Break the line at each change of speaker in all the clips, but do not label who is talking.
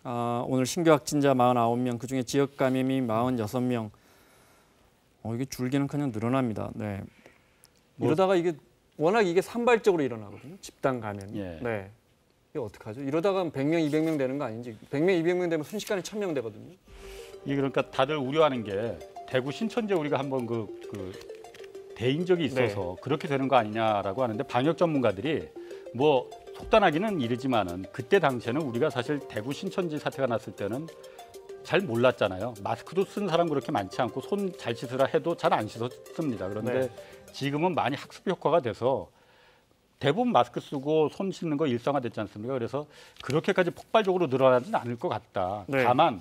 오늘 신규 확진자 49명, 그중에 지역 감염이 46명. 이게 줄기는커녕 늘어납니다. 네. 이러다가 이게 워낙 이게 산발적으로 일어나거든요. 집단 감염이.
예.
네. 이게 어떡하죠? 이러다가 100명, 200명 되는 거 아닌지. 100명, 200명 되면 순식간에 1000명 되거든요.
이게 그러니까 다들 우려하는 게 대구 신천지에 우리가 한번 대인 적이 있어서 그렇게 되는 거 아니냐라고 하는데 방역 전문가들이 뭐 속단하기는 이르지만은 그때 당시에는 우리가 사실 대구 신천지 사태가 났을 때는 잘 몰랐잖아요. 마스크도 쓴 사람 그렇게 많지 않고 손 잘 씻으라 해도 잘 안 씻었습니다. 그런데 지금은 많이 학습 효과가 돼서 대부분 마스크 쓰고 손 씻는 거 일상화됐지 않습니까? 그래서 그렇게까지 폭발적으로 늘어나지는 않을 것 같다. 다만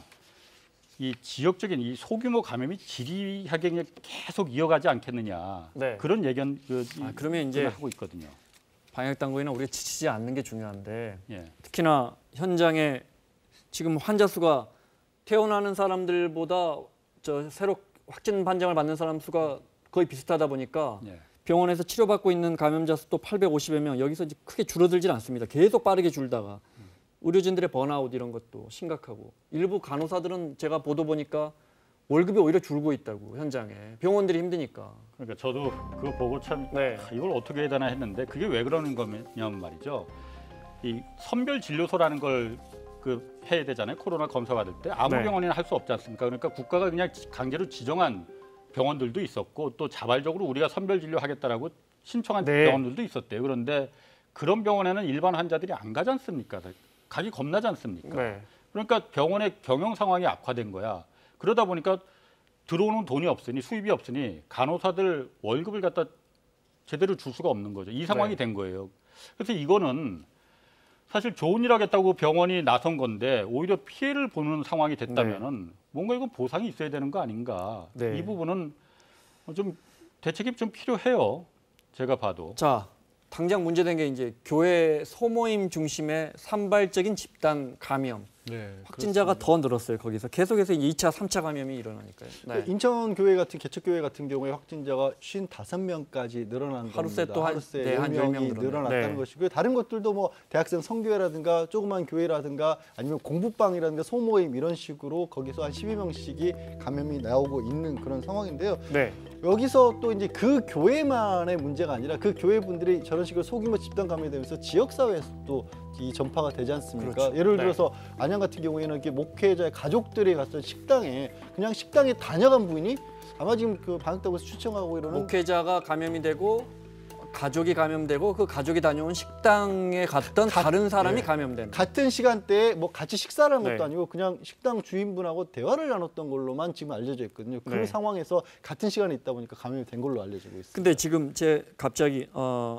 이 지역적인 이 소규모 감염이 지리하게 계속 이어가지 않겠느냐. 그런 예견
그러면 이제
하고 있거든요.
방역 당국에는 우리가 지치지 않는 게 중요한데 특히나 현장에 지금 환자 수가 퇴원하는 사람들보다 새로 확진 판정을 받는 사람 수가 거의 비슷하다 보니까 병원에서 치료받고 있는 감염자 수도 850여 명, 여기서 이제 크게 줄어들질 않습니다. 계속 빠르게 줄다가 의료진들의 번아웃 이런 것도 심각하고, 일부 간호사들은 제가 보도 보니까 월급이 오히려 줄고 있다고, 현장에. 병원들이 힘드니까.
그러니까 저도 그거 보고 참 이걸 어떻게 해야 되나 했는데, 그게 왜 그러는 거냐면 말이죠. 이 선별 진료소라는 걸 해야 되잖아요. 코로나 검사 받을 때 아무 병원이나 할 수 없지 않습니까? 그러니까 국가가 그냥 강제로 지정한 병원들도 있었고, 또 자발적으로 우리가 선별 진료하겠다라고 신청한 병원들도 있었대요. 그런데 그런 병원에는 일반 환자들이 안 가지 않습니까? 가기 겁나지 않습니까? 그러니까 병원의 경영 상황이 악화된 거야. 그러다 보니까 들어오는 돈이 없으니, 수입이 없으니 간호사들 월급을 갖다 제대로 줄 수가 없는 거죠. 이 상황이 된 거예요. 그래서 이거는 사실 좋은 일 하겠다고 병원이 나선 건데 오히려 피해를 보는 상황이 됐다면은 뭔가 이건 보상이 있어야 되는 거 아닌가. 이 부분은 좀 대책이 좀 필요해요. 제가 봐도.
자, 당장 문제된 게 이제 교회 소모임 중심의 산발적인 집단 감염. 확진자가
그렇습니다.
더 늘었어요. 거기서 계속해서 2차, 3차 감염이 일어나니까요.
인천교회 같은 개척교회 같은 경우에 확진자가 55명까지 늘어난
하루새
겁니다.
또
하루새
한
10명이 늘어났다는 것이고요. 다른 것들도 뭐 대학생 성교회라든가 조그만 교회라든가 아니면 공부방이라든가 소모임 이런 식으로 거기서 한 12명씩이 감염이 나오고 있는 그런 상황인데요. 여기서 또 이제 그 교회만의 문제가 아니라 그 교회 분들이 저런 식으로 소규모 집단 감염이 되면서 지역사회에서 또 이 전파가 되지 않습니까? 예를 들어서 안양 같은 경우에는 이렇게 목회자의 가족들이 갔던 식당에 그냥 식당에 다녀간 부인이 아마 지금 그 방역당국에서 추천하고 이러는
목회자가 감염이 되고 가족이 감염되고 그 가족이 다녀온 식당에 갔던 다른 사람이 감염된
같은 시간대에 뭐 같이 식사를 한 것도 아니고 그냥 식당 주인분하고 대화를 나눴던 걸로만 지금 알려져 있거든요. 그 상황에서 같은 시간에 있다 보니까 감염이 된 걸로 알려지고 있습니다.
근데 지금 갑자기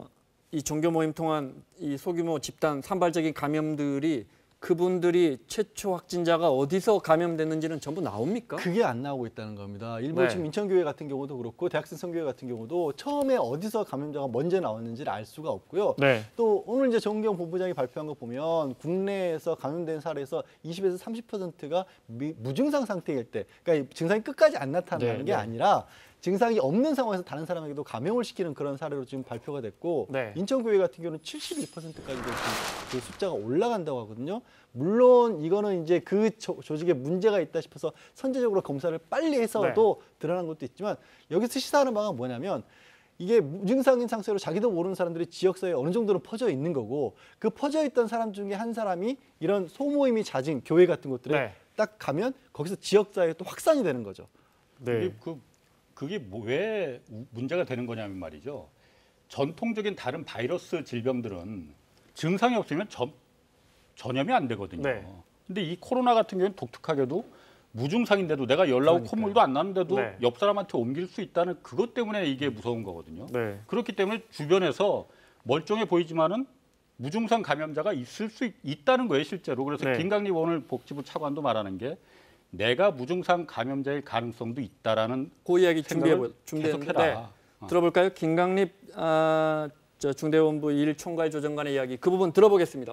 이 종교 모임 통한 이 소규모 집단 산발적인 감염들이 그분들이 최초 확진자가 어디서 감염됐는지는 전부 나옵니까?
그게 안 나오고 있다는 겁니다. 일부 지금 인천교회 같은 경우도 그렇고 대학생 성교회 같은 경우도 처음에 어디서 감염자가 먼저 나왔는지를 알 수가 없고요. 또 오늘 이제 정은경 본부장이 발표한 거 보면 국내에서 감염된 사례에서 20에서 30%가 무증상 상태일 때, 그러니까 증상이 끝까지 안 나타나는 게 아니라 증상이 없는 상황에서 다른 사람에게도 감염을 시키는 그런 사례로 지금 발표가 됐고 인천교회 같은 경우는 71%까지도 그 숫자가 올라간다고 하거든요. 물론 이거는 이제 그 조직에 문제가 있다 싶어서 선제적으로 검사를 빨리 해서도 드러난 것도 있지만 여기서 시사하는 바가 뭐냐면 이게 무증상인 상태로 자기도 모르는 사람들이 지역사회에 어느 정도는 퍼져 있는 거고 그 퍼져 있던 사람 중에 한 사람이 이런 소모임이 잦은 교회 같은 곳들에 딱 가면 거기서 지역사회에 또 확산이 되는 거죠.
그게 왜 문제가 되는 거냐면 말이죠. 전통적인 다른 바이러스 질병들은 증상이 없으면 전염이 안 되거든요. 근데 이 코로나 같은 경우는 독특하게도 무증상인데도 내가 열나고 콧물도 안 나는데도 옆 사람한테 옮길 수 있다는 그것 때문에 이게 무서운 거거든요. 그렇기 때문에 주변에서 멀쩡해 보이지만은 무증상 감염자가 있을 수 있다는 거예요, 실제로. 그래서 김강립 오늘 복지부 차관도 말하는 게 내가 무증상 감염자일 가능성도 있다라는
그 이야기 준비했는데 들어볼까요? 김강립 중대본부 1총괄 조정관의 이야기 그 부분 들어보겠습니다.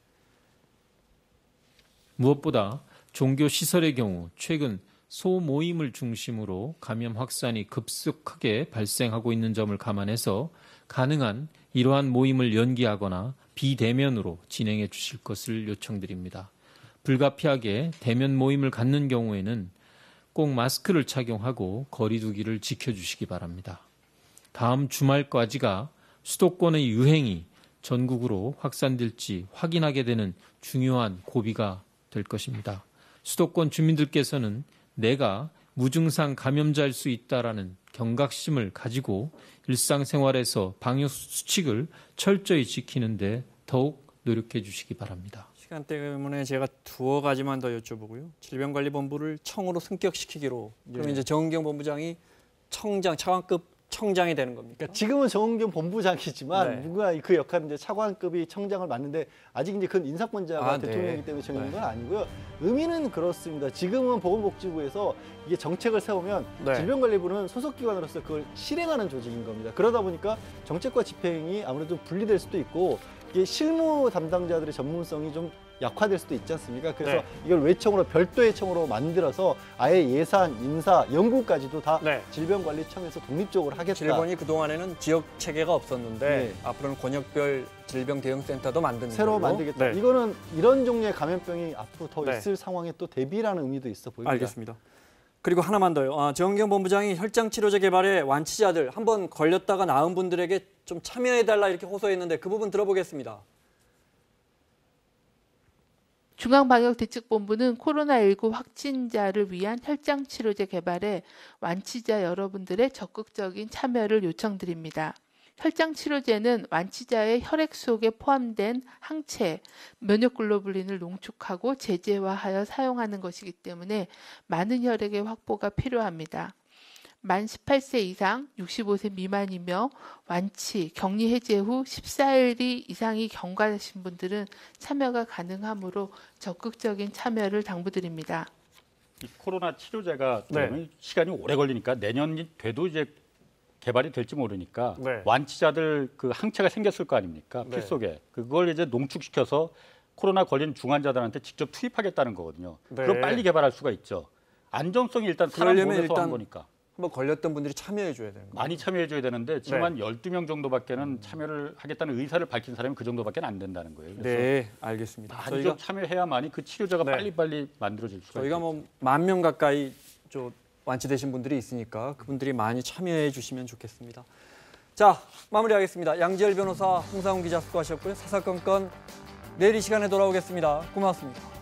무엇보다 종교 시설의 경우 최근 소모임을 중심으로 감염 확산이 급속하게 발생하고 있는 점을 감안해서 가능한 이러한 모임을 연기하거나 비대면으로 진행해 주실 것을 요청드립니다. 불가피하게 대면 모임을 갖는 경우에는 꼭 마스크를 착용하고 거리 두기를 지켜주시기 바랍니다. 다음 주말까지가 수도권의 유행이 전국으로 확산될지 확인하게 되는 중요한 고비가 될 것입니다. 수도권 주민들께서는 내가 무증상 감염자일 수 있다라는 경각심을 가지고 일상생활에서 방역 수칙을 철저히 지키는데 더욱 노력해 주시기 바랍니다.
시간 때문에 제가 두어 가지만 더 여쭤보고요. 질병관리본부를 청으로 승격시키기로 그러면 이제 정은경 본부장이 청장, 차관급 청장이 되는 겁니까?
그러니까 지금은 정은경 본부장이지만 누가 그 역할은 이제 차관급이 청장을 맡는데 아직 이제 그건 인사권자가 대통령이기 때문에 정해진 건 아니고요. 의미는 그렇습니다. 지금은 보건복지부에서 이게 정책을 세우면 질병관리부는 소속기관으로서 그걸 실행하는 조직인 겁니다. 그러다 보니까 정책과 집행이 아무래도 분리될 수도 있고 이게 실무 담당자들의 전문성이 좀 약화될 수도 있지 않습니까? 그래서 이걸 외청으로 별도의 청으로 만들어서 아예 예산, 인사, 연구까지도 다 질병관리청에서 독립적으로 하겠다.
질병이 그동안에는 지역 체계가 없었는데 앞으로는 권역별 질병대응센터도 만드는
새로 만들겠다. 이거는 이런 종류의 감염병이 앞으로 더 있을 상황에 또 대비라는 의미도 있어 보입니다.
알겠습니다. 그리고 하나만 더요. 정은경 본부장이 혈장치료제 개발에 완치자들 한번 걸렸다가 나은 분들에게 좀 참여해달라 이렇게 호소했는데 그 부분 들어보겠습니다.
중앙방역대책본부는 코로나19 확진자를 위한 혈장치료제 개발에 완치자 여러분들의 적극적인 참여를 요청드립니다. 혈장치료제는 완치자의 혈액 속에 포함된 항체, 면역글로불린을 농축하고 제재화하여 사용하는 것이기 때문에 많은 혈액의 확보가 필요합니다. 만 18세 이상 65세 미만이며 완치, 격리 해제 후 14일 이상이 경과하신 분들은 참여가 가능하므로 적극적인 참여를 당부드립니다.
이 코로나 치료제가 시간이 오래 걸리니까 내년이 돼도 이제 개발이 될지 모르니까 완치자들 그 항체가 생겼을 거 아닙니까? 피 속에. 그걸 이제 농축시켜서 코로나 걸린 중환자들한테 직접 투입하겠다는 거거든요. 그럼 빨리 개발할 수가 있죠. 안정성이 일단 사람 몸에서 한 거니까.
한번 걸렸던 분들이 참여해 줘야 되는 거예요.
많이 참여해 줘야 되는데 지금 한 12명 정도밖에는 참여를 하겠다는 의사를 밝힌 사람이 그 정도밖에 안 된다는 거예요.
네, 알겠습니다.
많이 좀 참여해야만이 그 치료제가 빨리빨리 만들어질 수가 있어요.
저희가 뭐 10,000명 가까이 완치되신 분들이 있으니까 그분들이 많이 참여해 주시면 좋겠습니다. 자, 마무리하겠습니다. 양지열 변호사, 홍상훈 기자 수고하셨고요. 사사건건 내일 이 시간에 돌아오겠습니다. 고맙습니다.